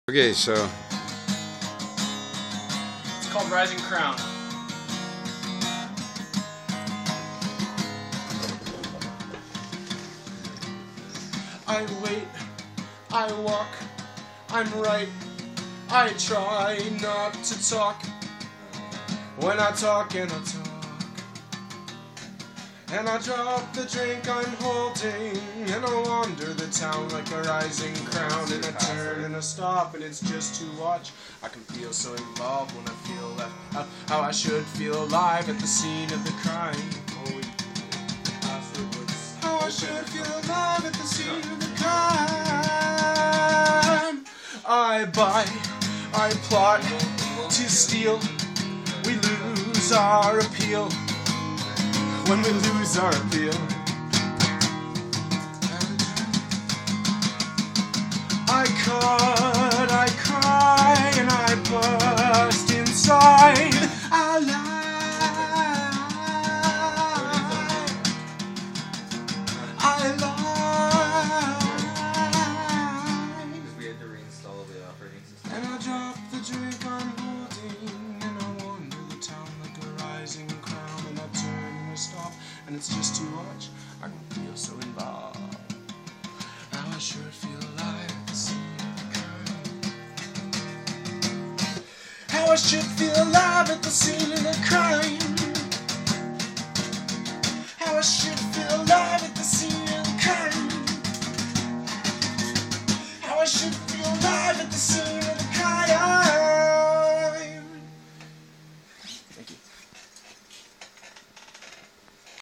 Okay, so It's called Rising Crown. I wait, I walk, I'm right, I try not to talk. When I talk and I talk, and I drop the drink I'm holding, and I wander the town like a rising crown, and I turn and I stop, and it's just to watch. I can feel so involved when I feel left out, how I should feel alive at the scene of the crime. How I should feel alive at the scene of the crime. I buy, I plot to steal, we lose our appeal. When we lose our appeal, I cut, I cry, and I burst inside. I lie, I lie, Because we had to reinstall the operating system. and I drop the drink I'm holding, and I wander the town like a rising crown, and I turn and I stop, and it's just to watch. I don't feel so involved. Now I sure feel alive at the scene of the crime. How I should feel alive at the scene of the crime.